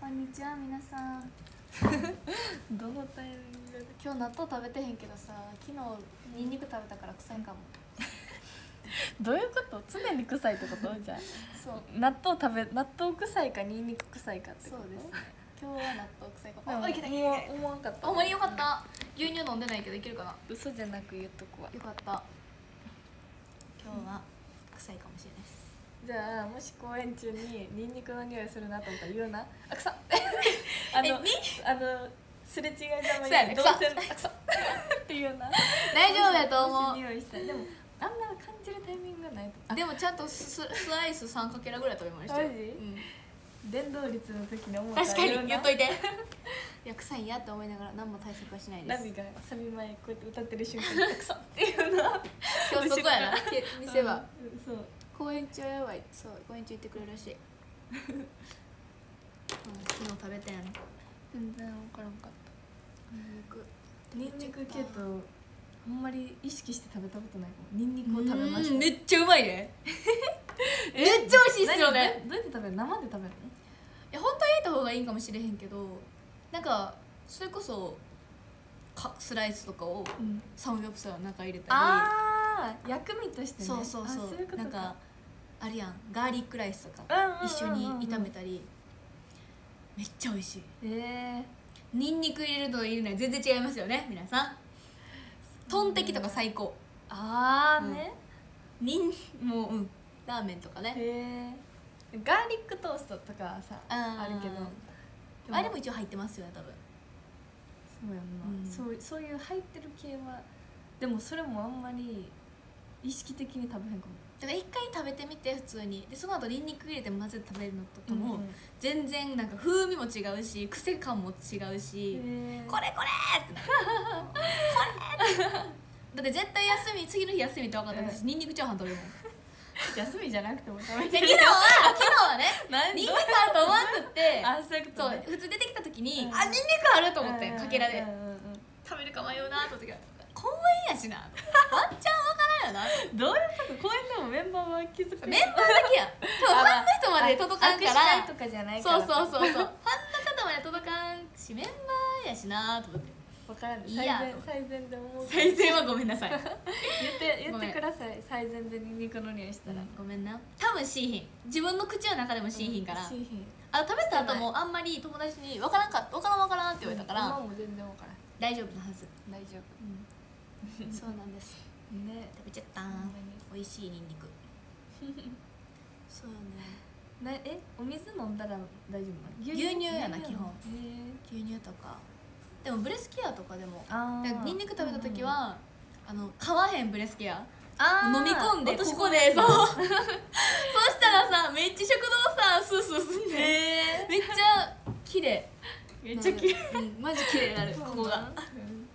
こんにちは皆さんどのタイミングで今日納豆食べてへんけどさ、昨日ニンニク食べたから臭いかも。 どういうこと？常に臭いってこと？じゃあそう納豆臭いかニンニク臭いかってこと？ そうですね。今日は納豆臭いかも。 でもあ、いけたいけたいけた。 思わんかった。 あ、ほんまによかった。牛乳飲んでないけどいけるかな。 嘘じゃなく言っとくわ。 よかった。今日は臭いかもしれないです。 じゃあもし公演中にニンニクの匂いするなと思ったら言うな。あ、臭っすれ違いざまにそうやね、臭っ臭っって言うな。 大丈夫やと思う。 もし匂いしたらでもあんま感じるタイミングがないと。 でもちゃんとスライス3かけらぐらい食べましたよ。 マジうん、 伝導率の時に思ったら確かにうな言っといて。いや臭いんやって思いながら何も対策はしないです。 ナビがサビ前こうやって歌ってる瞬間に臭っっていうの。 今日そこやな。店は。 そう。 公園中やばい。そう、公園中行ってくれるらしい。昨日食べてん。 全然分からんかった。ニンニク系とあんまり意識して食べたことないかも。ニンニクを食べました。 めっちゃうまいね。めっちゃ美味しいっすよね。 どうやって食べる？生で食べるの？ いや本当は焼いた方がいいんかもしれへんけど、なんかそれこそスライスとかをサムギョプサルの中入れたり、 ああ薬味としてね。 そうそうそう、なんかあるやん、ガーリックライスとか一緒に炒めたり、めっちゃ美味しい。ニンニク入れると入れない全然違いますよね皆さん。トンテキとか最高。 ああね、 もうラーメンとかね。 ガーリックトーストとかさあるけど、 あれも一応入ってますよね多分。 そうやんな、そういう入ってる系はでもそれもあんまり意識的に食べへんかも。 だから一回食べてみて普通に、でその後ニンニク入れて混ぜて食べるのとかも全然なんか風味も違うし癖感も違うし、これこれってなる。これだって絶対次の日休みって分かったら私ニンニクチャーハン食べるもん。 休みじゃなくても食べて昨る。 日はねニンニクあると思わんくってそういうことそうね。 普通出てきた時にあニンニクあると思ってかけらで食べるか迷うなと思ったけど、公園やしなワンチャン分からんよな。 どういうこと？公園でもメンバーは気づく？ メンバーだけやん。ファンの人まで届かんから。 握手会とかじゃないかそうら。 そうそうそう。ファンの方まで届かんしメンバーやしなと思って。 分からん。 いいや最善で思う。 最善はごめんなさい。 言ってください。最善でニンニクの匂いしたら。 ごめんな。多分しいひん。自分の口の中でもしいひんから。 しいひん。 食べた後もあんまり友達に分からんって言われたから。 今も全然分からん。 大丈夫なはず。 大丈夫。 そうなんです。 ね。 食べちゃった美味しいニンニク。そうね。 お水飲んだら大丈夫なの？ 牛乳やな基本。牛乳とか。でもブレスケアとかでもニンニク食べた時は買わへんブレスケア飲み込んでここでそうそしたらさめっちゃ食堂さスースーすんでめっちゃ綺麗。 めっちゃ綺麗。 マジ綺麗になるここが。そうなんです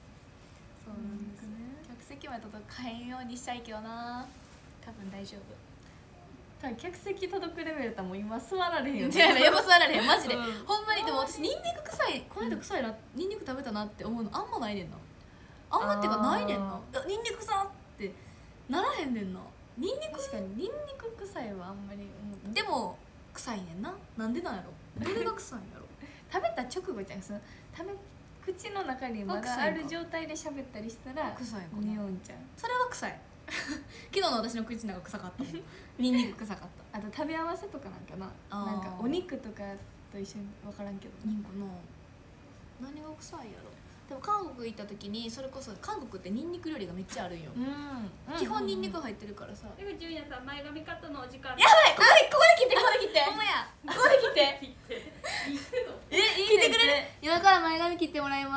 ね。 客席まで届かへんようにしたいけどな。多分大丈夫。 客席届くレベルだもん今座られへんよ。 やっぱ座られへんマジで。ほんまにでも私ニンニク臭いこの間臭いなニンニク食べたなって思うのあんまないねんな。あんまっていうかないねんな。ニンニク臭ってならへんねんな。ニンニク確かにニンニク臭いはあんまり思う。 でも臭いねんな。なんでなんやろ。どれが臭いんやろ。 食べた直後じゃん。口の中にまだある状態で喋ったりしたら臭いかな。 匂うんちゃう。 それは臭い。昨日の私の口の中臭かったもん。ニンニク臭かった。 あと食べ合わせとかなんかな。なんかお肉とかと一緒に分からんけど。 何が臭いやろ。でも韓国行った時にそれこそ韓国ってニンニク料理がめっちゃあるんよ。基本ニンニク入ってるからさ。 江口純也さん前髪カットのお時間。 やばいここで切ってほんまや。 ここで切って聞いてくれる。今から前髪切ってもらいます。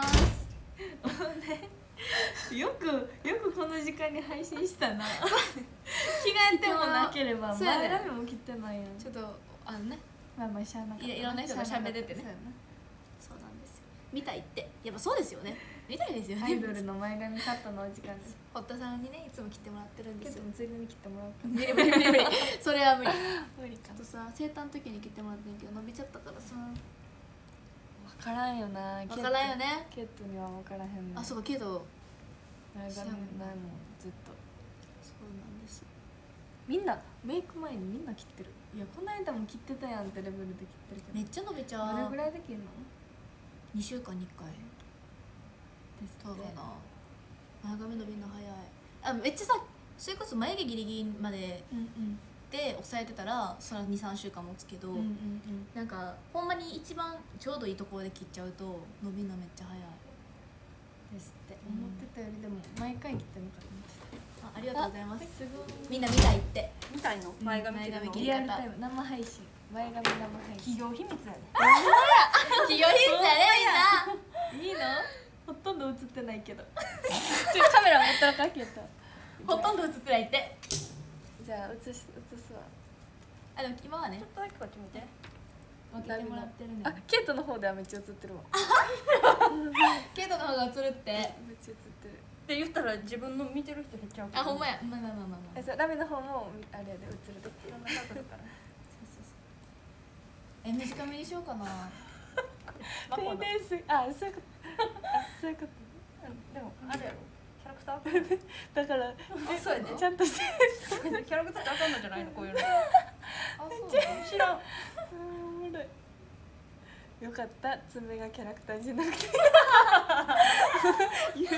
よくこの時間に配信したな。着替えてもなければ前髪も切ってないやん。 ちょっとねまあしゃあなかった。 いろんな人が喋っててね。そうなんですよ。見たいってやっぱそうですよね。見たいですよね。 アイドルの前髪カットのお時間です。 堀田さんにねいつも切ってもらってるんですよ。 ついでに切ってもらおうか。 無理それは無理。 無理か。 あとさ生誕の時に切ってもらってんけど伸びちゃったからさ。 分からんよな。 分からんよね。 ケットには分からへんの。 あそうかけど前髪ないもんずっと。 そうなんです。 みんなメイク前にみんな切ってる。 いやこの間も切ってたやんってレベルで切ってるけどめっちゃ伸びちゃう。 どれぐらいできるの 2週間に1回です多分な。前髪伸びるの早い。めっちゃさ、それこそ眉毛ギリギリまでうんで抑えてたらそれは 2,3 週間持つけど、なんかほんまに一番ちょうどいいところで切っちゃうと伸びるのめっちゃ早い。 ですって思ってたよりでも毎回切ってるのかと思ってた。 ありがとうございます。 すごいみんな見たいって。 みたいの前髪切るの前髪切リアルタイム生配信前髪生配信企業秘密やで。 企業秘密やねいいのほとんど映ってないけどカメラ持ったらかけたみんな。ほとんど映ってないって。 じゃあ映すわ。 でも今はねちょっとだけこっち見て。 分けてもらってるね。 あケイトの方ではめっちゃ映ってるわケイトの方が映るって。 めっちゃ映ってる。 って言ったら自分の見てる人減っちゃうけど。 あ、ほんまや。まあまあまあまあまあ。 そうラメの方もあれやで映るでいろんな角度から。 短めにしようかな。 マコのですあそういうことそういうことでもあれやろ。キャラクター。 だからそうやね。 ちゃんとしてキャラクターってあかんのじゃないのこういうの。 あ、そう知らん。 おもろいよかった爪がキャラクターじゃなくて指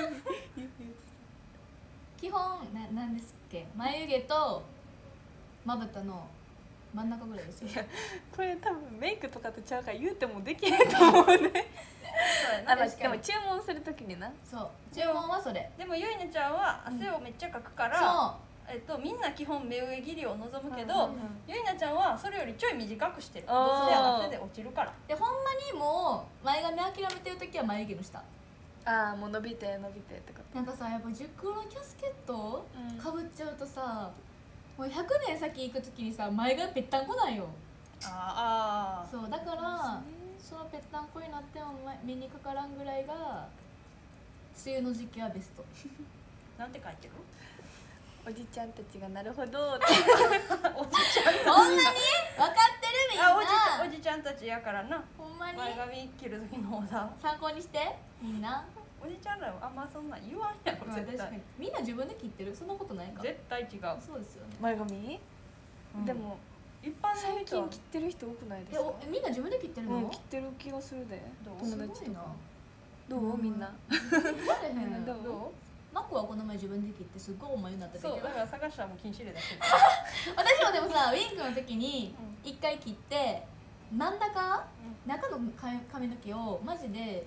基本なんですっけ、眉毛とまぶたの真ん中ぐらいですよ。 これ多分メイクとかとちゃうから言うてもできへんと思うねあ、まあ、でも注文するときになそう注文はそれ。 でもゆいねちゃんは汗をめっちゃかくから、みんな基本目上切りを望むけど、ゆいなちゃんはそれよりちょい短くしてる。どうせ汗で落ちるから。 でほんまにもう前髪諦めてる時は眉毛の下。 ああもう伸びてってことなんかさ、やっぱ熟のキャスケットかぶっちゃうとさ、もう100年先行く時にさ前髪ぺったんこなんよ。 ああ。 そうだからそのぺったんこになっても目にかからんぐらいが梅雨の時期はベスト。 なんて書いてる？ おじちゃんたちがなるほどっておじちゃんこんなに分かってるみんな。 おじちゃんたちやからな。 ほんまに前髪切る時のさ、 参考にしてみんな。 おじちゃんらはあんまそんなん言わんやろ絶対。 確かにみんな自分で切ってる。そんなことないか。 絶対違う。 そうですよね。 前髪、でも一般の最人は近切ってる人多くないですか？ みんな自分で切ってるの？ 切ってる気がするで。 どう？ 友達とかどう？ うんみんなどう？ どう？ マッコはこの前自分で切ってすっごい重いになったけど。 そうだから探したらもう禁止令だし。 私もでもさウィンクの時に一回切って真ん中中の髪の毛をマジで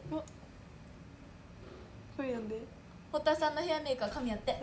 これ読んで。 堀田さんのヘアメーカー髪やって。 なんで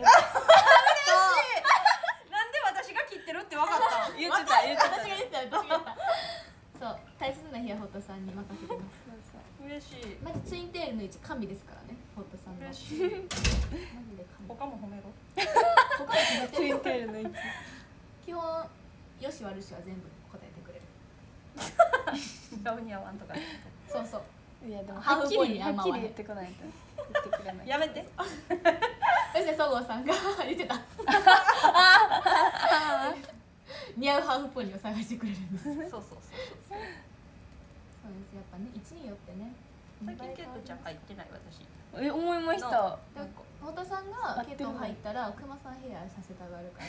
私が切ってるって分かった？ 言ってた私が言った私が言った。そう大切な日は堀田さんに任せてます。 嬉しい。 マジツインテールの位置神ですからね堀田さんの。 嬉しい。 マジで神。 他も褒めろ。 他に決めてるツインテールの位置。 基本よし悪しは全部答えてくれる。 顔に合わんとか。 そうそう。 いやでもハーフボーイはっきりに合わへん言ってこないと言ってくれない。 やめて。 そしてそごうさんが言ってた。似合うハーフポニーを探してくれるんです。そうです。 そうそうそうそう。 やっぱね位置によってね。 最近ケイトちゃん入ってない私。 思いました。 太田さんがケイト入ったらクマさんヘアさせたがるから。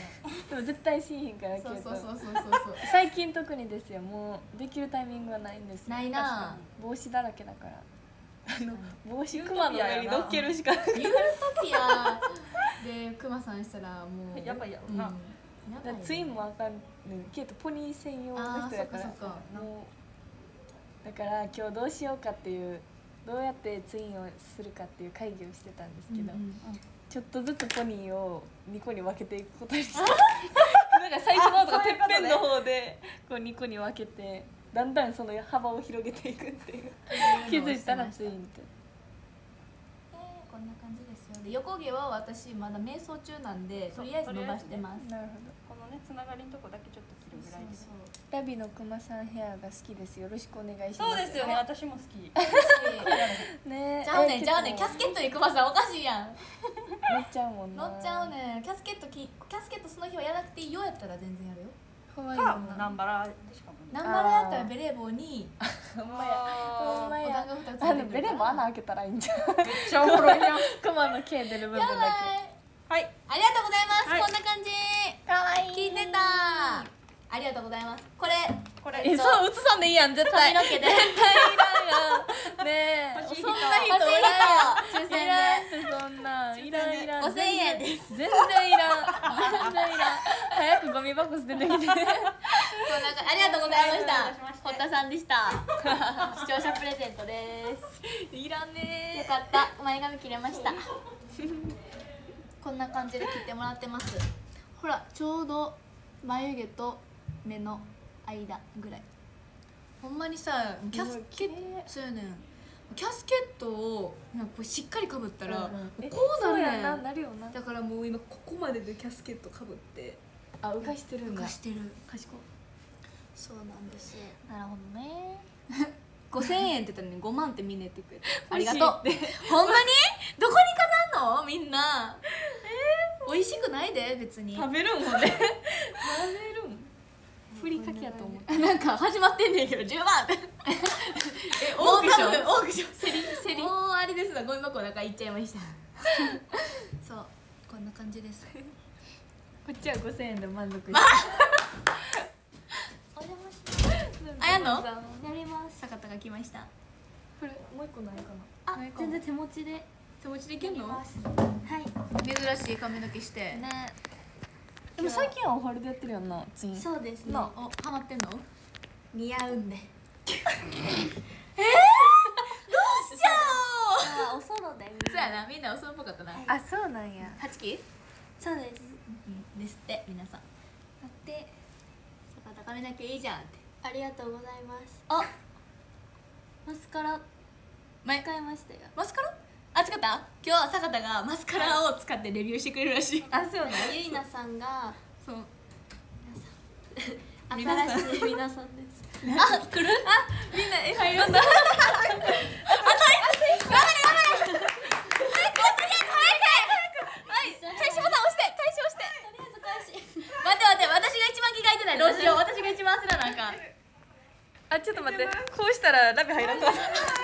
でも絶対しんへんからけど。 そう最近特にですよ。もうできるタイミングはないんですよ。 ないな。 帽子だらけだから。帽子クマの上に乗っけるしかない。 ユートピアでクマさんしたらもうやばいやろな。 ツインもあかんね。ケイトポニー専用の人やから。もうだから今日どうしようかっていう。どうやってツインをするかっていう会議をしてたんですけど、ちょっとずつポニーを2個に分けていくことにしてなんか最初の方とかてっぺんの方でこう2個に分けてだんだんその幅を広げていくっていう気づいたらツインってこんな感じですよ。で横毛は私まだ瞑想中なんでとりあえず伸ばしてます。 なるほど。 このねつながりのとこだけちょっと切るぐらいです。 ラビのクマさんヘアが好きです。よろしくお願いします。 そうですよね。私も好き。 ね。 ちゃうねんキャスケットにクマさんおかしいやん。 乗っちゃうもんな。 乗っちゃうねん。キャスケットその日はやらなくていいよやったら全然やるよ。 可愛いか南原でしかも。 南原やったらベレー帽にほんまやほんまや。ベレー帽穴開けたらいいんじゃん。 めっちゃおもろいやん。 クマの毛出る部分だけ。 はい。 ありがとうございます。 はいこんな感じ。 可愛い。 聞いてた。 ありがとうございます。これそう映さんでいいやん絶対。 髪の毛で絶対いらんやん。ねえ。 欲しい人そんな人おらんやん。 抽選でいらんってそんなんいらんいらん。 5000円です。 全然いらん。全然いらん。早くゴミ箱捨ててきて。 こんなありがとうございましたお願いしま。 堀田さんでした。視聴者プレゼントです。 いらんねよかった。前髪切れました。こんな感じで切ってもらってます。ほらちょうど眉毛と目の間ぐらい。ほんまにさキャスケットそうやねん。キャスケットをなんかこうしっかりかぶったら、こうなるねん。 なるよな。 だからもう今ここまででキャスケットかぶって浮かしてるんだ。 浮かしてる。 賢い。 そうなんです。 なるほどね。 5000円って言ったのに5万ってみんな言ってくれてあり欲しいがとう。ほんまにどこに飾んのみんな。美味しくないで別に。 食べるんもんね。食べるん。ふりかけやと思う。 なんか始まってんねんけど10万ってオークションオークション競りもうあれですわ。ゴミ箱の中行っちゃいましたそうこんな感じです。 こっちは5000円で満足して。 お邪魔します。あやんのやります。坂田が来ました。 これもう一個ないかあ全然手持ちで手持ちでいけんの？ はい珍しい髪の毛してね。でも最近はおはるでやってるやんな。 そうですね。 なおハマってんの？似合うんでどうしよう。 おソロでそうやな、みんなおそろっぽかったな。 あ、そうなんや。 8期そうです。 ですって皆さん。だって坂田髪の毛いいじゃんって。 ありがとうございます。あ、マスカラ前使いましたよ。 マスカラあ、使った？今日は坂田がマスカラを使ってレビューしてくれるらしい。 あ、そうなん。 ゆいなさんがそう新しい皆さんです。 あ、来る？あ、みんな入るんだ。どうしよう、私が一番焦らなあかん。 あ、ちょっと待って。こうしたらラビ入らんかった。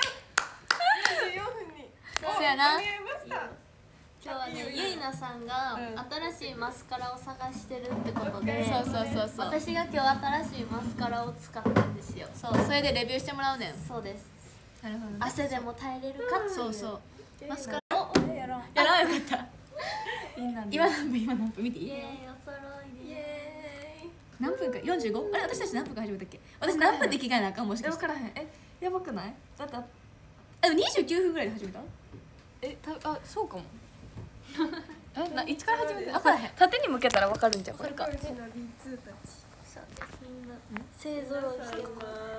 そうやな。 今日はね、ゆいなさんが新しいマスカラを探してるってことで、 そうそうそうそう。 私が今日新しいマスカラを使ったんですよ。 そう、それでレビューしてもらうねん。 そうです。 なるほどね。 汗でも耐えれるかっていう。 そうそう。マスカラやろう。 やらんよかった。 いいなんで。 今何分？今何分見ていい？ イエーイ、お揃いで。 何分か？45？あれ私たち何分か始めたっけ？私何分で着替えなあかんもしかして。 分からへん。やばくない？だってでも29分ぐらいで始めた？ あ、そうかも。いつから始めて？分からへん。縦に向けたら分かるんじゃん。 分かるか。 そうです。みんな勢ぞろいしてます。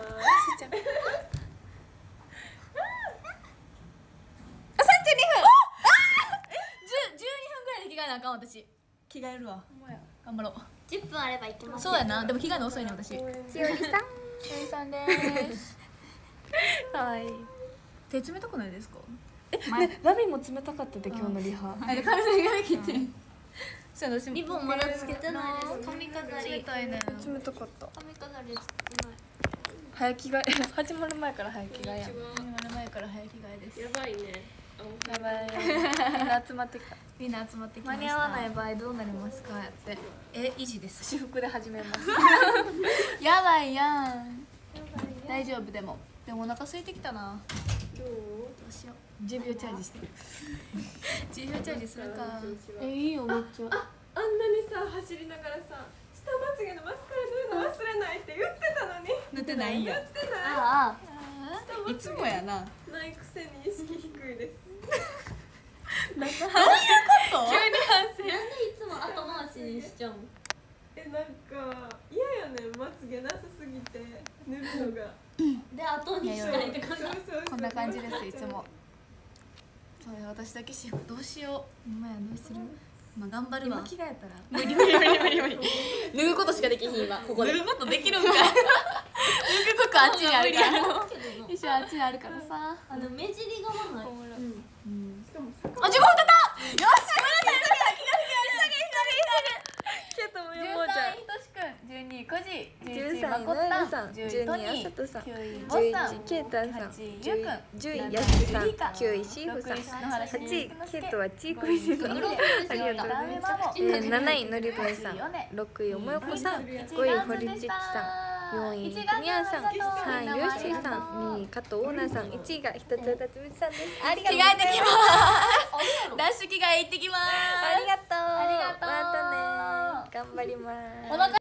あ、32分。12分ぐらいで着替えなあかん私。着替えるわ。頑張ろう。 10分あればいけます。 そうやな。でも着替えるの遅いね私。 しおりさんです。 はい。 手冷たくないですか？ ね、ラビも冷たかったで今日のリハ。 あれ髪の毛切って。そう私リボンまだつけてないです。髪飾り。 冷たいね。 冷たかった。 髪飾りつけてない。 早着替え始まる前から早着替えやん。 始まる前から早着替えです。 やばいね。 やばい。みんな集まってきた。 みんな集まってきました。 間に合わない場合どうなりますかって。 維持です。 私服で始めます。 やばいやん。大丈夫でもお腹空いてきたな。どうしよう。 10秒チャージして。 10秒チャージするか。 いいよめっちゃ。 あんなにさ走りながらさ下まつげのマスカラ塗るの忘れないって言ってたのに。 塗ってないんや。 言ってない。 ああ。 いつもやな。 ないくせに意識低いです。 どういうこと？ 急に反省。 なんでいつも後回しにしちゃうの？ なんか嫌やねん、まつげなさすぎて塗るのが。 で後にしたいって感じ。 こんな感じですいつも。そうや私だけしよう。どうしよう。今やどうする？まあ頑張るわ。 今着替えたら。 無理脱ぐことしかできひん今ここで。脱ぐことできるんか。脱ぐことあっちにあるから。一緒あっちにあるからさ。 目尻がまない。 しかもあ、自分歌った。よし。 ともよもちゃん、 13位ひとしくん、12位こじ、11位 13 まこっ位ノエルたん、 さん、 10位 12 トニー、 位あさとさん、 9位モッさん、 11位ケイタンさん、 8位ゆうくん、 10位やすさん、 7位リカ 9位シーフさん、 6位篠原 8位慎之介ケイトはチークイシさん、ありがとうございます。7位のりぶんさん、6位おもよこさん、5位堀ちちさん、4位くみやんさん、3位ルーシーさん、2位加藤オーナーさん、1位がひとつわたつみつさんです。ありがとうございます。 着替えてきますダッシュ着替え行ってきます。 ありがとう。 ありがとうまたね。頑張ります。 お腹